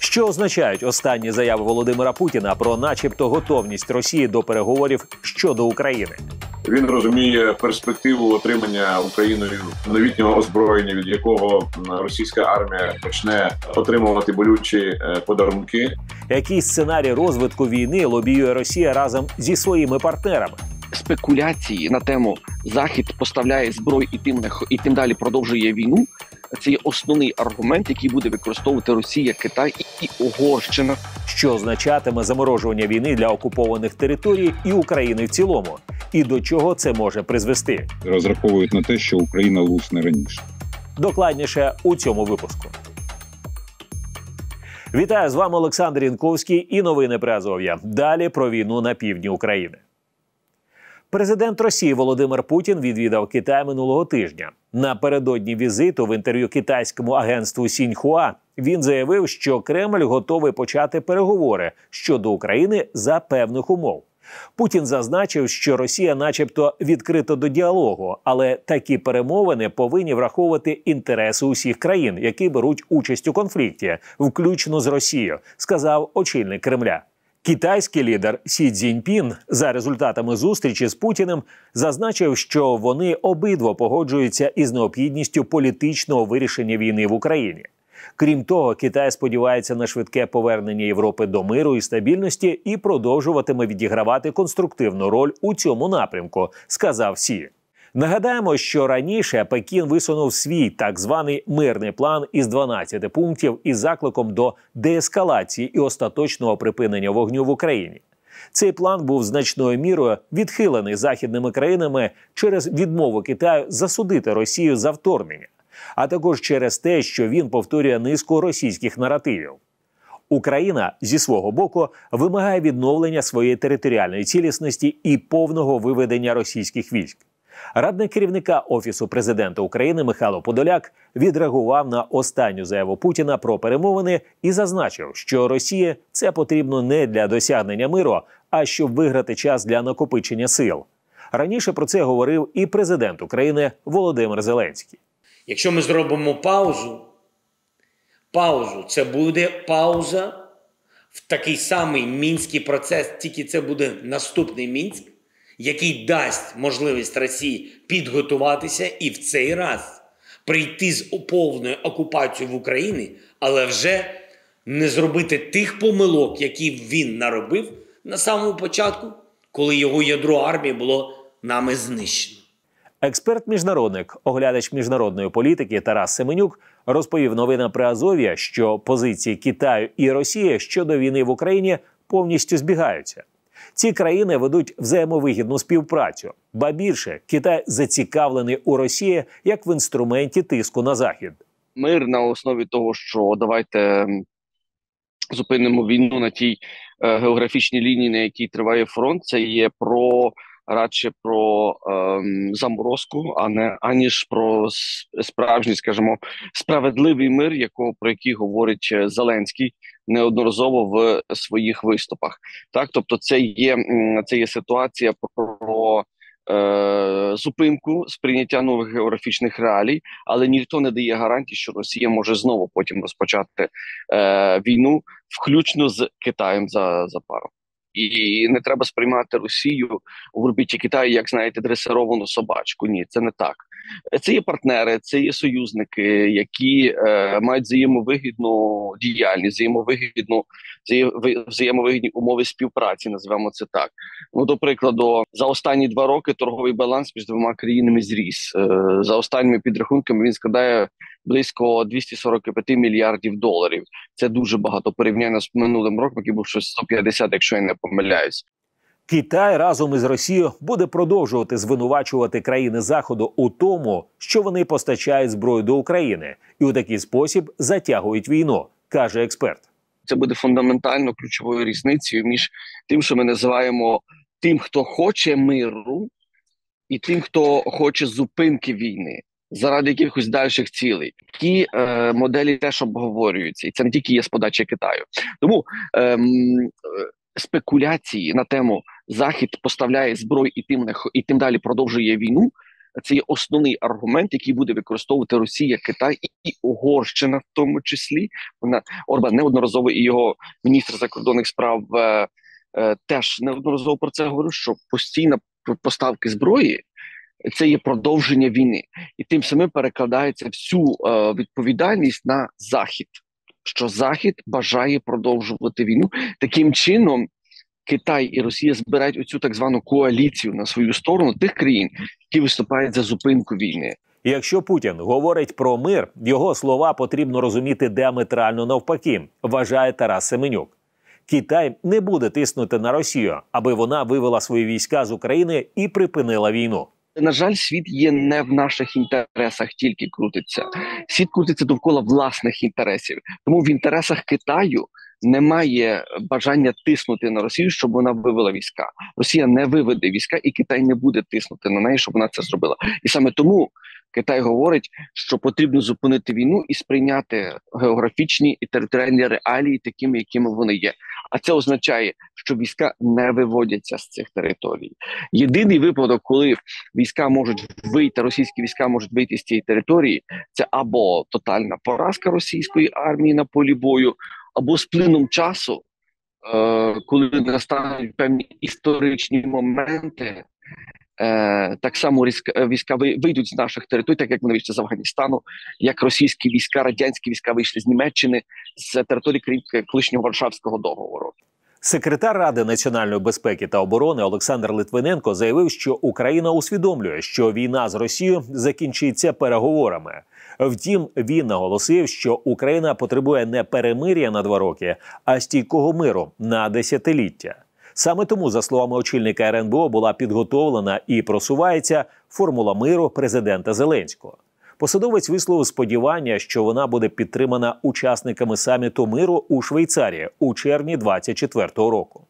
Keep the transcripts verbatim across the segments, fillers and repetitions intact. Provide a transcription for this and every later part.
Що означають останні заяви Володимира Путіна про начебто готовність Росії до переговорів щодо України? Він розуміє перспективу отримання Україною новітнього озброєння, від якого російська армія почне отримувати болючі подарунки. Який сценарій розвитку війни лобіює Росія разом зі своїми партнерами? Спекуляції на тему «Захід поставляє зброю і тим, і тим далі продовжує війну» – це є основний аргумент, який буде використовувати Росія, Китай і Угорщина. Що означатиме заморожування війни для окупованих територій і України в цілому? І до чого це може призвести? Розраховують на те, що Україна лусне раніше. Докладніше у цьому випуску. Вітаю, з вами Олександр Янковський і новини Приазов'я. Далі про війну на півдні України. Президент Росії Володимир Путін відвідав Китай минулого тижня. Напередодні візиту в інтерв'ю китайському агентству Сіньхуа він заявив, що Кремль готовий почати переговори щодо України за певних умов. Путін зазначив, що Росія начебто відкрита до діалогу, але такі перемовини повинні враховувати інтереси усіх країн, які беруть участь у конфлікті, включно з Росією, сказав очільник Кремля. Китайський лідер Сі Цзіньпін за результатами зустрічі з Путіним зазначив, що вони обидва погоджуються із необхідністю політичного вирішення війни в Україні. Крім того, Китай сподівається на швидке повернення Європи до миру і стабільності і продовжуватиме відігравати конструктивну роль у цьому напрямку, сказав Сі. Нагадаємо, що раніше Пекін висунув свій так званий мирний план із дванадцяти пунктів із закликом до деескалації і остаточного припинення вогню в Україні. Цей план був значною мірою відхилений західними країнами через відмову Китаю засудити Росію за вторгнення, а також через те, що він повторює низку російських наративів. Україна, зі свого боку, вимагає відновлення своєї територіальної цілісності і повного виведення російських військ. Радник керівника Офісу президента України Михайло Подоляк відреагував на останню заяву Путіна про перемовини і зазначив, що Росії це потрібно не для досягнення миру, а щоб виграти час для накопичення сил. Раніше про це говорив і президент України Володимир Зеленський. Якщо ми зробимо паузу, паузу, це буде пауза в такий самий мінський процес, тільки це буде наступний Мінськ, який дасть можливість Росії підготуватися і в цей раз прийти з повною окупацією в Україні, але вже не зробити тих помилок, які він наробив на самому початку, коли його ядро армії було нами знищено. Експерт-міжнародник, оглядач міжнародної політики Тарас Семенюк розповів новинам Приазов'я, що позиції Китаю і Росії щодо війни в Україні повністю збігаються. Ці країни ведуть взаємовигідну співпрацю. Ба більше, Китай зацікавлений у Росії як в інструменті тиску на Захід. Мир на основі того, що давайте зупинимо війну на тій е, географічній лінії, на якій триває фронт, це є про радше про е, заморозку, а не аніж про справжній, скажімо, справедливий мир, якого про який говорить Зеленський неодноразово в своїх виступах. Так, тобто, це є це є ситуація про е, зупинку сприйняття нових географічних реалій, але ніхто не дає гарантії, що Росія може знову потім розпочати е, війну, включно з Китаєм за, за пару. І не треба сприймати Росію в орбіті Китаю, як, знаєте, дресировану собачку. Ні, це не так. Це є партнери, це є союзники, які е, мають взаємовигідну діяльність, взаємовигідну, взаємовигідні умови співпраці, називаємо це так. Ну, до прикладу, за останні два роки торговий баланс між двома країнами зріс. Е, за останніми підрахунками він складає близько двісті сорок п'ять мільярдів доларів. Це дуже багато порівняно з минулим роком, який був щось сто п'ятдесят, якщо я не помиляюсь. Китай разом із Росією буде продовжувати звинувачувати країни Заходу у тому, що вони постачають зброю до України і у такий спосіб затягують війну, каже експерт. Це буде фундаментально ключовою різницею між тим, що ми називаємо тим, хто хоче миру, і тим, хто хоче зупинки війни заради якихось дальших цілей. Ті е, моделі теж обговорюються, і це не тільки є з подачі Китаю. Тому е, спекуляції на тему «Захід поставляє зброю і тим, і тим далі продовжує війну» це є основний аргумент, який буде використовувати Росія, Китай і Угорщина, в тому числі. Вона Орбан неодноразово і його міністр закордонних справ е, е, теж неодноразово про це говорив, що постійна поставки зброї це є продовження війни, і тим самим перекладається всю е, відповідальність на Захід, що Захід бажає продовжувати війну. Таким чином Китай і Росія збирають оцю так звану коаліцію на свою сторону тих країн, які виступають за зупинку війни. Якщо Путін говорить про мир, його слова потрібно розуміти діаметрально навпаки, вважає Тарас Семенюк. Китай не буде тиснути на Росію, аби вона вивела свої війська з України і припинила війну. На жаль, світ є не в наших інтересах тільки крутиться. Світ крутиться довкола власних інтересів. Тому в інтересах Китаю немає бажання тиснути на Росію, щоб вона вивела війська. Росія не виведе війська, і Китай не буде тиснути на неї, щоб вона це зробила. І саме тому Китай говорить, що потрібно зупинити війну і сприйняти географічні і територіальні реалії такими, якими вони є. А це означає, що війська не виводяться з цих територій. Єдиний випадок, коли війська можуть вийти, російські війська можуть вийти з цієї території, це або тотальна поразка російської армії на полі бою, або з плином часу, е, коли настануть певні історичні моменти, е, так само війська вийдуть з наших територій, так як вони вийшли з Афганістану, як російські війська, радянські війська вийшли з Німеччини, з території колишнього Варшавського договору. Секретар Ради національної безпеки та оборони Олександр Литвиненко заявив, що Україна усвідомлює, що війна з Росією закінчиться переговорами. Втім, він наголосив, що Україна потребує не перемир'я на два роки, а стійкого миру на десятиліття. Саме тому, за словами очільника ер ен бе о, була підготовлена і просувається формула миру президента Зеленського. Посадовець висловив сподівання, що вона буде підтримана учасниками саміту миру у Швейцарії у червні двадцять четвертого року.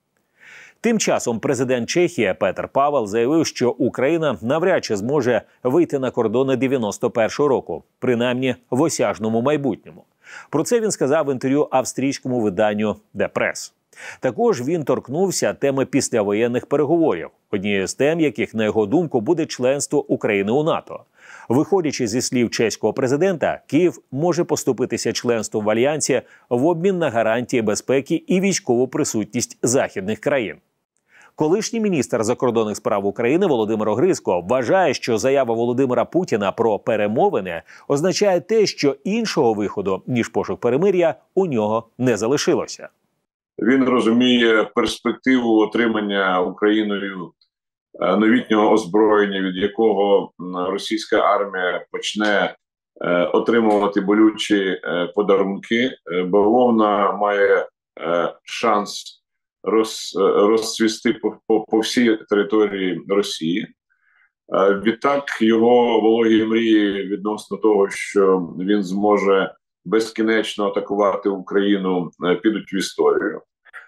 Тим часом президент Чехії Петр Павел заявив, що Україна навряд чи зможе вийти на кордони дев'яносто першого року, принаймні в осяжному майбутньому. Про це він сказав в інтерв'ю австрійському виданню «Де Прес». Також він торкнувся теми післявоєнних переговорів, однією з тем, яких, на його думку, буде членство України у НАТО. Виходячи зі слів чеського президента, Київ може поступитися членством в Альянсі в обмін на гарантії безпеки і військову присутність західних країн. Колишній міністр закордонних справ України Володимир Огризко вважає, що заява Володимира Путіна про перемовини означає те, що іншого виходу, ніж пошук перемир'я, у нього не залишилося. Він розуміє перспективу отримання Україною новітнього озброєння, від якого російська армія почне отримувати болючі подарунки, бо вона має шанс роз, розцвісти по, по, по всій території Росії. Відтак його вологі мрії відносно того, що він зможе безкінечно атакувати Україну, підуть в історію.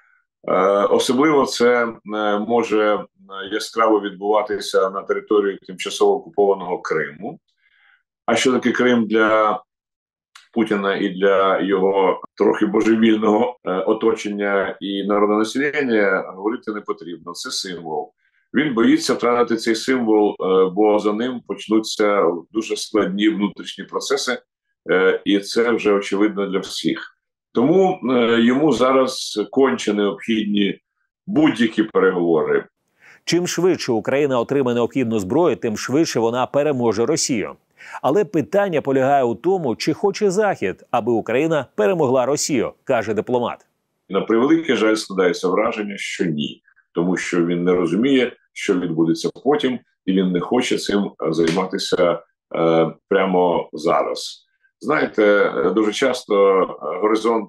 Особливо це може яскраво відбуватися на території тимчасово окупованого Криму. А що таке Крим для Путіна і для його трохи божевільного оточення і народонаселення, говорити не потрібно. Це символ. Він боїться втратити цей символ, бо за ним почнуться дуже складні внутрішні процеси, і це вже очевидно для всіх. Тому йому зараз конче необхідні будь-які переговори. Чим швидше Україна отримає необхідну зброю, тим швидше вона переможе Росію. Але питання полягає у тому, чи хоче Захід, аби Україна перемогла Росію, каже дипломат. На превеликий жаль, складається враження, що ні. Тому що він не розуміє, що відбудеться потім, і він не хоче цим займатися е, прямо зараз. Знаєте, дуже часто горизонт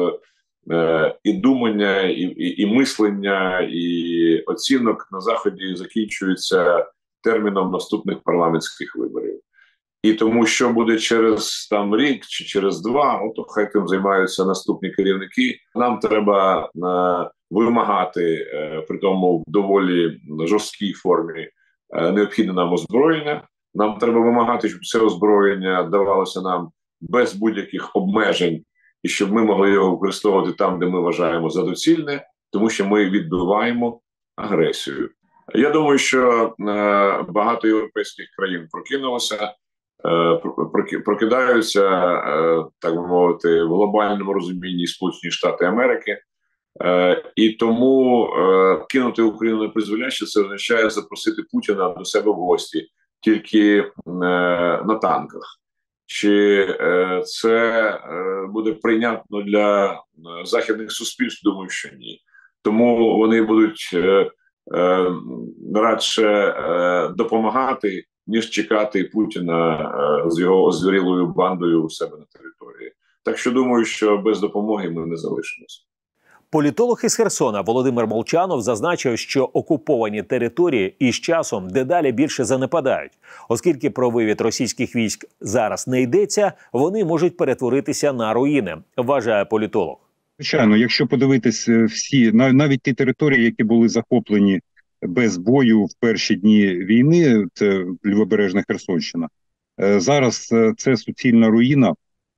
е, е, і думання, і, і, і мислення, і оцінок на Заході закінчується терміном наступних парламентських виборів. І тому, що буде через там рік чи через два, от хай тим займаються наступні керівники. Нам треба е, вимагати, е, при тому в доволі жорсткій формі, е, необхідне нам озброєння. Нам треба вимагати, щоб це озброєння давалося нам без будь-яких обмежень, і щоб ми могли його використовувати там, де ми вважаємо за доцільне, тому що ми відбиваємо агресію. Я думаю, що е, багато європейських країн прокинулося, е, прокидаються, е, так би мовити, в глобальному розумінні Сполучені Штати Америки. Е, і тому е, кинути Україну не призволяще, це означає запросити Путіна до себе в гості тільки е, на танках. Чи е, це е, буде прийнятно для е, західних суспільств? Думаю, що ні. Тому вони будуть е, е, радше е, допомагати, ніж чекати Путіна е, з його озвірілою бандою у себе на території. Так що думаю, що без допомоги ми не залишимося. Політолог із Херсона Володимир Молчанов зазначив, що окуповані території із часом дедалі більше занепадають. Оскільки про вивід російських військ зараз не йдеться, вони можуть перетворитися на руїни, вважає політолог. Звичайно, якщо подивитись всі, навіть ті території, які були захоплені без бою в перші дні війни, це Лівобережна Херсонщина, зараз це суцільна руїна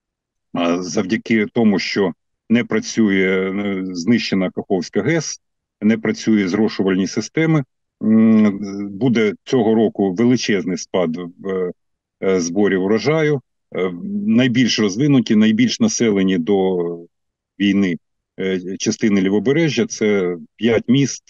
завдяки тому, що не працює знищена Каховська ГЕС, не працює зрошувальні системи. Буде цього року величезний спад в зборі урожаю. Найбільш розвинуті, найбільш населені до війни частини Лівобережжя – це п'ять міст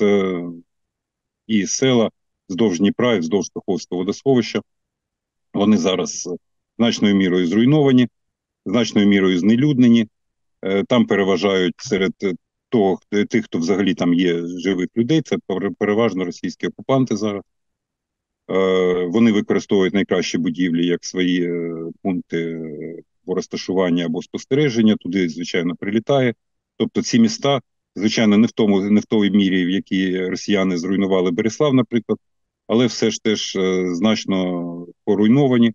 і села вздовж Дніпра і вздовж Каховського водосховища. Вони зараз значною мірою зруйновані, значною мірою знелюднені. Там переважають серед того, тих, хто взагалі там є живих людей, це переважно російські окупанти зараз. Вони використовують найкращі будівлі як свої пункти розташування або спостереження, туди, звичайно, прилітає. Тобто ці міста, звичайно, не в тому, не в той мірі, в якій росіяни зруйнували Береслав, наприклад, але все ж теж значно поруйновані.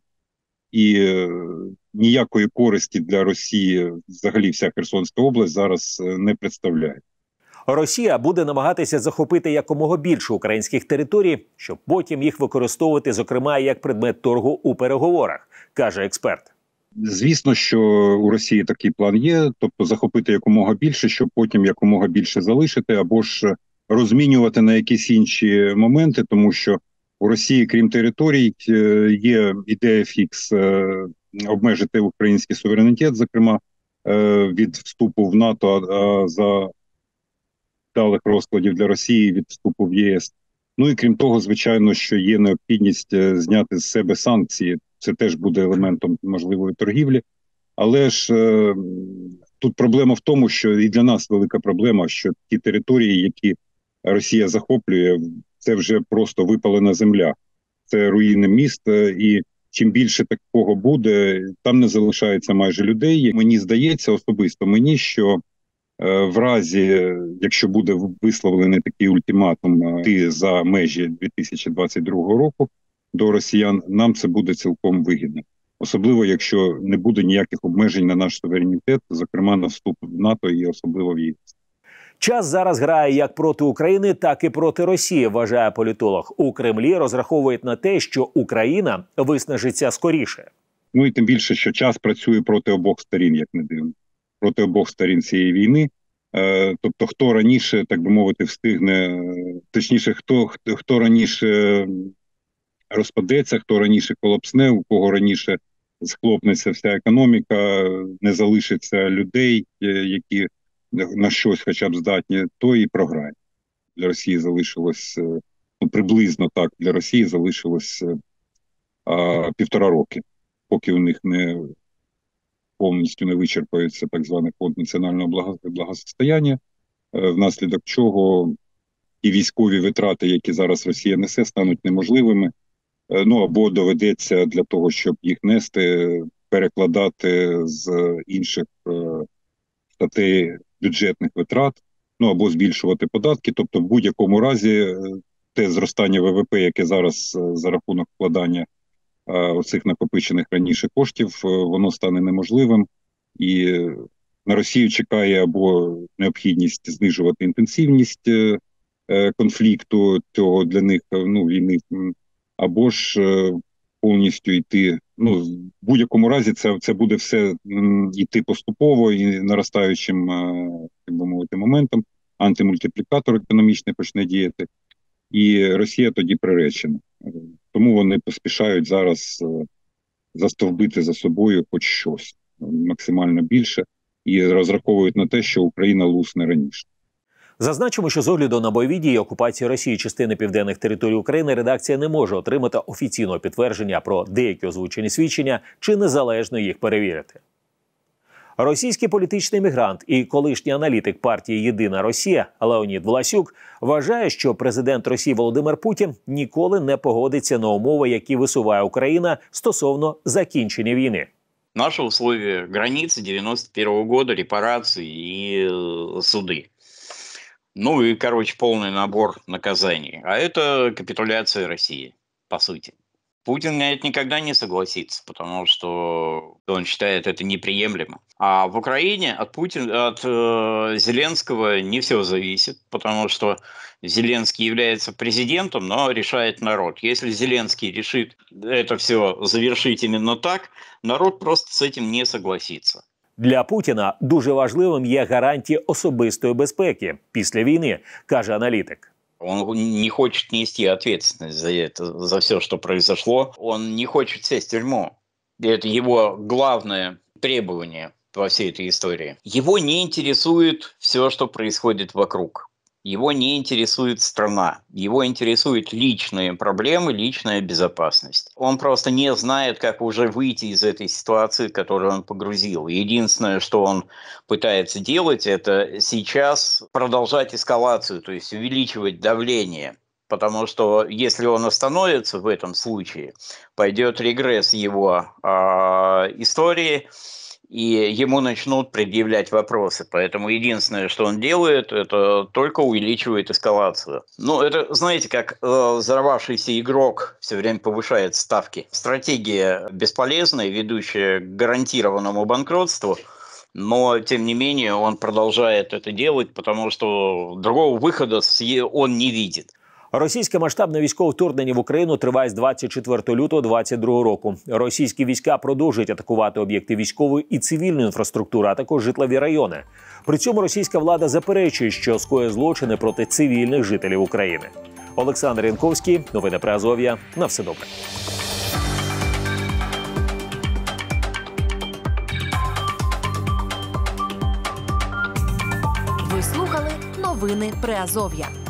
І ніякої користі для Росії взагалі вся Херсонська область зараз не представляє. Росія буде намагатися захопити якомога більше українських територій, щоб потім їх використовувати, зокрема, як предмет торгу у переговорах, каже експерт. Звісно, що у Росії такий план є, тобто захопити якомога більше, щоб потім якомога більше залишити, або ж розмінювати на якісь інші моменти, тому що у Росії, крім територій, є ідея фікс обмежити український суверенітет, зокрема, від вступу в НАТО, а за далих розкладів для Росії від вступу в ЄС. Ну і крім того, звичайно, що є необхідність зняти з себе санкції. Це теж буде елементом можливої торгівлі. Але ж е, тут проблема в тому, що і для нас велика проблема, що ті території, які Росія захоплює, це вже просто випалена земля. Це руїни міст, і чим більше такого буде, там не залишається майже людей. Мені здається, особисто мені, що е, в разі, якщо буде висловлений такий ультиматум йти за межі дві тисячі двадцять другого року до росіян, нам це буде цілком вигідно. Особливо, якщо не буде ніяких обмежень на наш суверенітет, зокрема на вступ в НАТО і особливо в ЄС. Час зараз грає як проти України, так і проти Росії, вважає політолог. У Кремлі розраховують на те, що Україна виснажиться скоріше. Ну і тим більше, що час працює проти обох сторін, як не дивно. Проти обох сторін цієї війни. Е, тобто, хто раніше, так би мовити, встигне, точніше, хто, хто, хто раніше розпадеться, хто раніше колапсне, у кого раніше схлопнеться вся економіка, не залишиться людей, які на щось хоча б здатні, то і програє. Для Росії залишилось, ну, приблизно так, для Росії залишилось а, півтора роки, поки у них не повністю не вичерпається так званий фонд національного благосостояння, внаслідок чого і військові витрати, які зараз Росія несе, стануть неможливими. Ну, або доведеться для того, щоб їх нести, перекладати з інших статей бюджетних витрат, ну, або збільшувати податки. Тобто, в будь-якому разі, те зростання ВВП, яке зараз за рахунок вкладання оцих накопичених раніше коштів, воно стане неможливим. І на Росію чекає або необхідність знижувати інтенсивність конфлікту, цього для них, ну, війни, або ж повністю йти, ну, в будь-якому разі це, це буде все йти поступово і наростаючим, як би мовити, моментом, антимультиплікатор економічний почне діяти. і Росія тоді приречена. Тому вони поспішають зараз застовбити за собою хоч щось максимально більше і розраховують на те, що Україна лусне раніше. Зазначимо, що з огляду на бойові дії окупації Росії частини південних територій України редакція не може отримати офіційного підтвердження про деякі озвучені свідчення чи незалежно їх перевірити. Російський політичний мігрант і колишній аналітик партії «Єдина Росія» Леонід Власюк вважає, що президент Росії Володимир Путін ніколи не погодиться на умови, які висуває Україна стосовно закінчення війни. Наши условия – границы девяносто первого года, репарации и э, суды. Ну и, короче, полный набор наказаний. А это капитуляция России, по сути. Путин на это никогда не согласится, потому что он считает это неприемлемо. А в Украине от Путина, от э, Зеленского не все зависит, потому что Зеленский является президентом, но решает народ. Если Зеленский решит это все завершить именно так, народ просто с этим не согласится. Для Путіна дуже важливим є гарантії особистої безпеки після війни, каже аналітик. Он не хочет нести ответственность за это, за все, что произошло. Он не хочет сесть в тюрьму. И это его главное требование во всей этой истории. Его не интересует все, что происходит вокруг. Его не интересует страна. Его интересуют личные проблемы, личная безопасность. Он просто не знает, как уже выйти из этой ситуации, в которую он погрузил. Единственное, что он пытается делать, это сейчас продолжать эскалацию, то есть увеличивать давление. Потому что если он остановится в этом случае, пойдет регресс его э, истории, и ему начнут предъявлять вопросы. Поэтому единственное, что он делает, это только увеличивает эскалацию. Ну, это, знаете, как э, взорвавшийся игрок все время повышает ставки. Стратегия бесполезная, ведущая к гарантированному банкротству, но, тем не менее, он продолжает это делать, потому что другого выхода он не видит. Російське масштабне військове вторгнення в Україну триває з двадцять четвертого лютого двадцять другого року. Російські війська продовжують атакувати об'єкти військової і цивільної інфраструктури, а також житлові райони. При цьому російська влада заперечує, що скоює злочини проти цивільних жителів України. Олександр Янковський, новини Приазов'я. На все добре. Ви слухали новини Приазов'я.